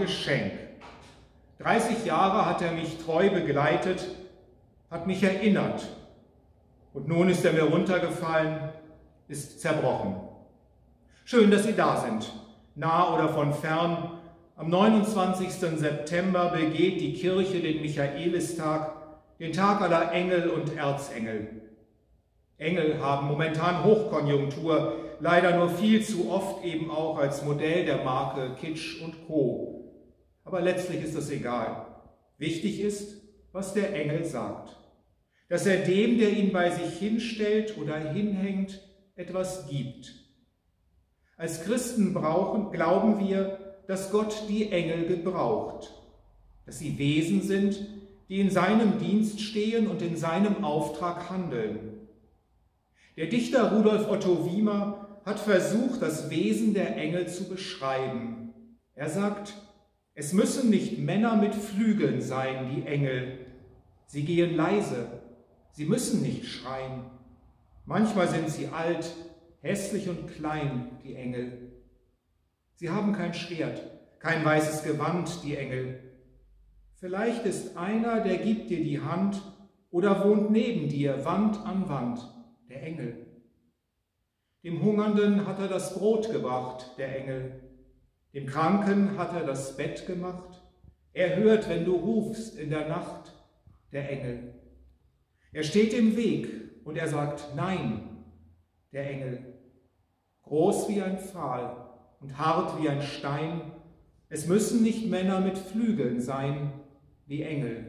Geschenk. 30 Jahre hat er mich treu begleitet, hat mich erinnert. Und nun ist er mir runtergefallen, ist zerbrochen. Schön, dass Sie da sind, nah oder von fern. Am 29. September begeht die Kirche den Michaelistag, den Tag aller Engel und Erzengel. Engel haben momentan Hochkonjunktur, leider nur viel zu oft eben auch als Modell der Marke Kitsch und Co. Aber letztlich ist das egal. Wichtig ist, was der Engel sagt. Dass er dem, der ihn bei sich hinstellt oder hinhängt, etwas gibt. Als Christen glauben wir, dass Gott die Engel gebraucht, dass sie Wesen sind, die in seinem Dienst stehen und in seinem Auftrag handeln. Der Dichter Rudolf Otto Wiemer hat versucht, das Wesen der Engel zu beschreiben. Er sagt, es müssen nicht Männer mit Flügeln sein, die Engel. Sie gehen leise, sie müssen nicht schreien. Manchmal sind sie alt, hässlich und klein, die Engel. Sie haben kein Schwert, kein weißes Gewand, die Engel. Vielleicht ist einer, der gibt dir die Hand oder wohnt neben dir, Wand an Wand, der Engel. Dem Hungernden hat er das Brot gebracht, der Engel. Dem Kranken hat er das Bett gemacht. Er hört, wenn du rufst in der Nacht, der Engel. Er steht im Weg und er sagt Nein, der Engel. Groß wie ein Pfahl und hart wie ein Stein, es müssen nicht Männer mit Flügeln sein, wie Engel.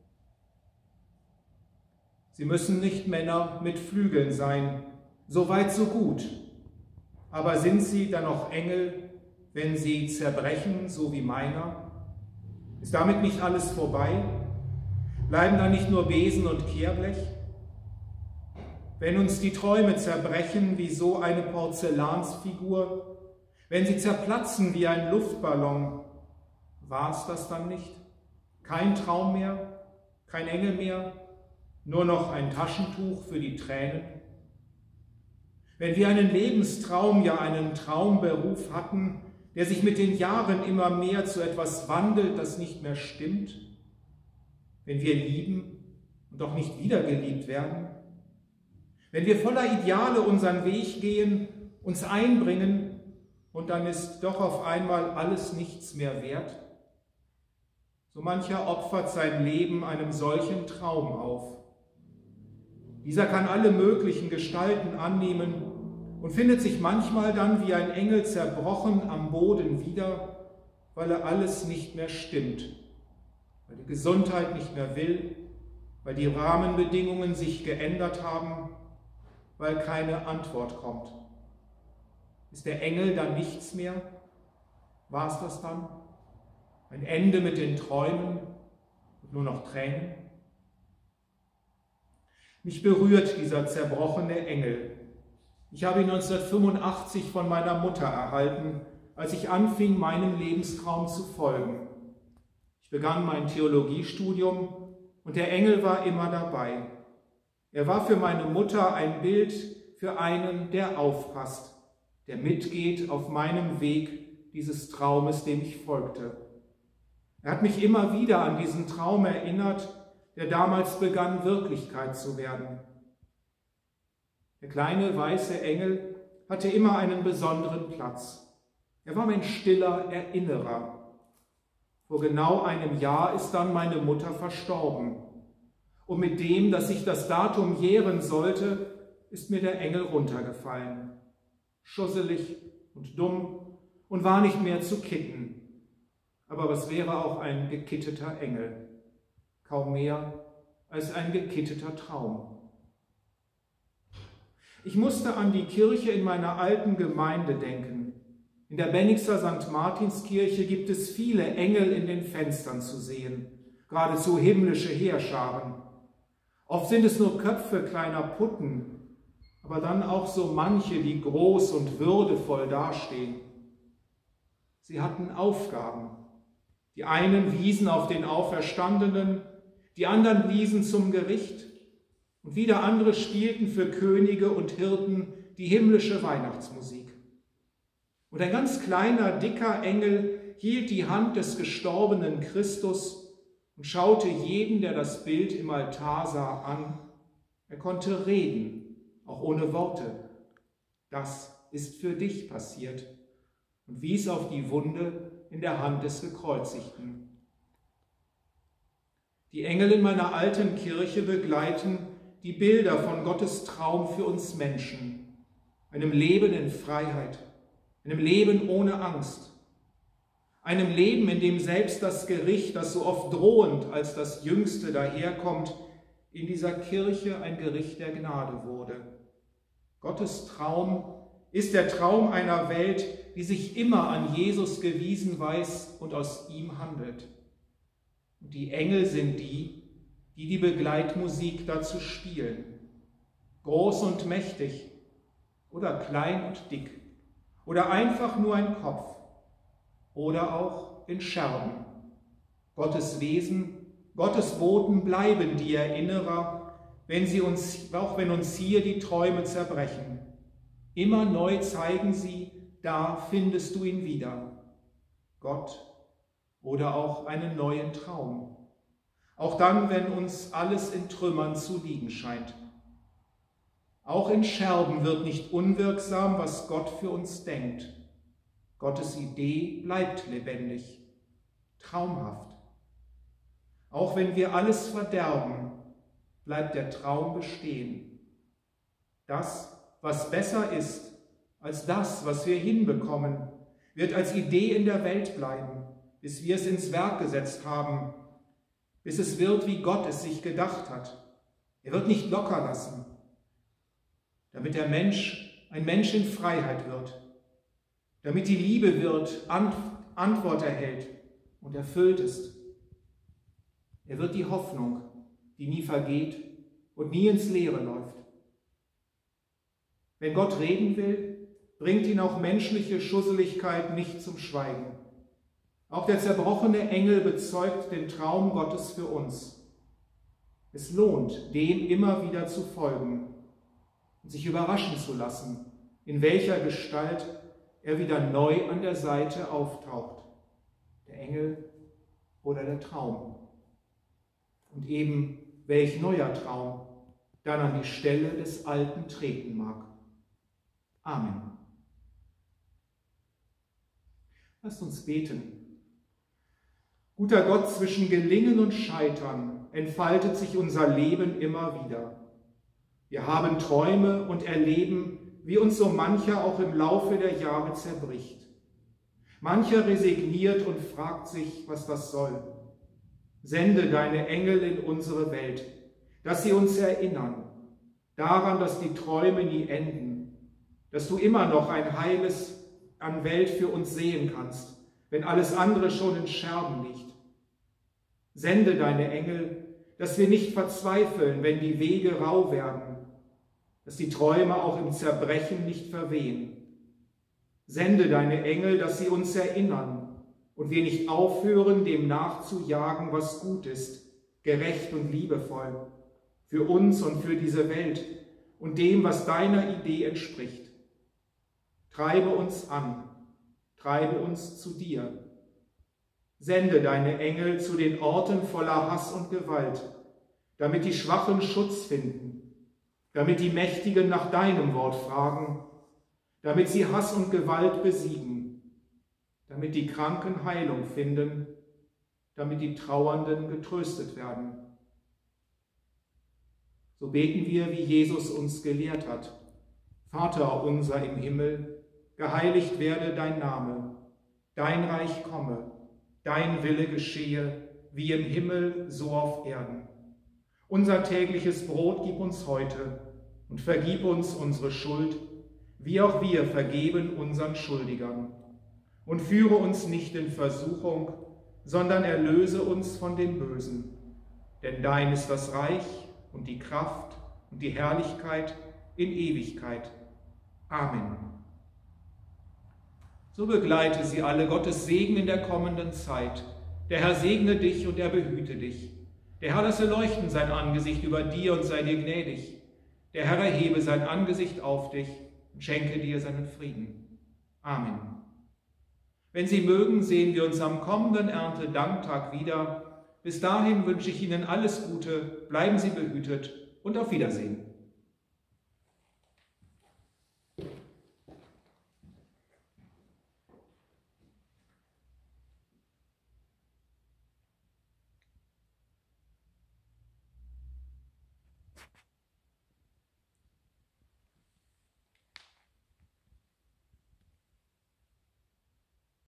Sie müssen nicht Männer mit Flügeln sein, so weit, so gut. Aber sind sie dann noch Engel, wenn sie zerbrechen, so wie meiner? Ist damit nicht alles vorbei? Bleiben da nicht nur Besen und Kehrblech? Wenn uns die Träume zerbrechen wie so eine Porzellansfigur, wenn sie zerplatzen wie ein Luftballon, war es das dann nicht? Kein Traum mehr, kein Engel mehr, nur noch ein Taschentuch für die Tränen? Wenn wir einen Lebenstraum, ja einen Traumberuf hatten, der sich mit den Jahren immer mehr zu etwas wandelt, das nicht mehr stimmt, wenn wir lieben und doch nicht wieder geliebt werden, wenn wir voller Ideale unseren Weg gehen, uns einbringen und dann ist doch auf einmal alles nichts mehr wert, so mancher opfert sein Leben einem solchen Traum auf. Dieser kann alle möglichen Gestalten annehmen und findet sich manchmal dann wie ein Engel zerbrochen am Boden wieder, weil er alles nicht mehr stimmt, weil die Gesundheit nicht mehr will, weil die Rahmenbedingungen sich geändert haben, weil keine Antwort kommt. Ist der Engel dann nichts mehr? War es das dann? Ein Ende mit den Träumen und nur noch Tränen? Mich berührt dieser zerbrochene Engel. Ich habe ihn 1985 von meiner Mutter erhalten, als ich anfing, meinem Lebenstraum zu folgen. Ich begann mein Theologiestudium und der Engel war immer dabei. Er war für meine Mutter ein Bild für einen, der aufpasst, der mitgeht auf meinem Weg dieses Traumes, dem ich folgte. Er hat mich immer wieder an diesen Traum erinnert, der damals begann, Wirklichkeit zu werden. Der kleine weiße Engel hatte immer einen besonderen Platz. Er war mein stiller Erinnerer. Vor genau einem Jahr ist dann meine Mutter verstorben. Und mit dem, dass sich das Datum jähren sollte, ist mir der Engel runtergefallen. Schusselig und dumm und war nicht mehr zu kitten. Aber was wäre auch ein gekitteter Engel? Kaum mehr als ein gekitteter Traum. Ich musste an die Kirche in meiner alten Gemeinde denken. In der Bennigser St. Martinskirche gibt es viele Engel in den Fenstern zu sehen, geradezu himmlische Heerscharen. Oft sind es nur Köpfe kleiner Putten, aber dann auch so manche, die groß und würdevoll dastehen. Sie hatten Aufgaben. Die einen wiesen auf den Auferstandenen, die anderen wiesen zum Gericht und wieder andere spielten für Könige und Hirten die himmlische Weihnachtsmusik. Und ein ganz kleiner, dicker Engel hielt die Hand des gestorbenen Christus und schaute jeden, der das Bild im Altar sah, an. Er konnte reden, auch ohne Worte. Das ist für dich passiert, und wies auf die Wunde in der Hand des Gekreuzigten. Die Engel in meiner alten Kirche begleiten die Bilder von Gottes Traum für uns Menschen, einem Leben in Freiheit, einem Leben ohne Angst, einem Leben, in dem selbst das Gericht, das so oft drohend als das Jüngste daherkommt, in dieser Kirche ein Gericht der Gnade wurde. Gottes Traum ist der Traum einer Welt, die sich immer an Jesus gewiesen weiß und aus ihm handelt. Und die Engel sind die die Begleitmusik dazu spielen. Groß und mächtig oder klein und dick oder einfach nur ein Kopf oder auch in Scherben. Gottes Wesen, Gottes Boten bleiben die Erinnerer, auch wenn uns hier die Träume zerbrechen. Immer neu zeigen sie, da findest du ihn wieder. Gott oder auch einen neuen Traum. Auch dann, wenn uns alles in Trümmern zu liegen scheint. Auch in Scherben wird nicht unwirksam, was Gott für uns denkt. Gottes Idee bleibt lebendig, traumhaft. Auch wenn wir alles verderben, bleibt der Traum bestehen. Das, was besser ist als das, was wir hinbekommen, wird als Idee in der Welt bleiben, bis wir es ins Werk gesetzt haben, bis es wird, wie Gott es sich gedacht hat. Er wird nicht locker lassen, damit der Mensch ein Mensch in Freiheit wird, damit die Liebe Antwort erhält und erfüllt ist. Er wird die Hoffnung, die nie vergeht und nie ins Leere läuft. Wenn Gott reden will, bringt ihn auch menschliche Schusseligkeit nicht zum Schweigen. Auch der zerbrochene Engel bezeugt den Traum Gottes für uns. Es lohnt, dem immer wieder zu folgen und sich überraschen zu lassen, in welcher Gestalt er wieder neu an der Seite auftaucht, der Engel oder der Traum. Und eben welch neuer Traum dann an die Stelle des Alten treten mag. Amen. Lasst uns beten. Guter Gott, zwischen Gelingen und Scheitern entfaltet sich unser Leben immer wieder. Wir haben Träume und erleben, wie uns so mancher auch im Laufe der Jahre zerbricht. Mancher resigniert und fragt sich, was das soll. Sende deine Engel in unsere Welt, dass sie uns erinnern, daran, dass die Träume nie enden, dass du immer noch ein Heiles an Welt für uns sehen kannst, wenn alles andere schon in Scherben liegt. Sende deine Engel, dass wir nicht verzweifeln, wenn die Wege rau werden, dass die Träume auch im Zerbrechen nicht verwehen. Sende deine Engel, dass sie uns erinnern und wir nicht aufhören, dem nachzujagen, was gut ist, gerecht und liebevoll, für uns und für diese Welt und dem, was deiner Idee entspricht. Treibe uns an, treibe uns zu dir. Sende deine Engel zu den Orten voller Hass und Gewalt, damit die Schwachen Schutz finden, damit die Mächtigen nach deinem Wort fragen, damit sie Hass und Gewalt besiegen, damit die Kranken Heilung finden, damit die Trauernden getröstet werden. So beten wir, wie Jesus uns gelehrt hat. Vater unser im Himmel, geheiligt werde dein Name, dein Reich komme, dein Wille geschehe, wie im Himmel, so auf Erden. Unser tägliches Brot gib uns heute und vergib uns unsere Schuld, wie auch wir vergeben unseren Schuldigern. Und führe uns nicht in Versuchung, sondern erlöse uns von dem Bösen. Denn dein ist das Reich und die Kraft und die Herrlichkeit in Ewigkeit. Amen. So begleite sie alle Gottes Segen in der kommenden Zeit. Der Herr segne dich und er behüte dich. Der Herr lasse leuchten sein Angesicht über dir und sei dir gnädig. Der Herr erhebe sein Angesicht auf dich und schenke dir seinen Frieden. Amen. Wenn Sie mögen, sehen wir uns am kommenden Erntedanktag wieder. Bis dahin wünsche ich Ihnen alles Gute, bleiben Sie behütet und auf Wiedersehen.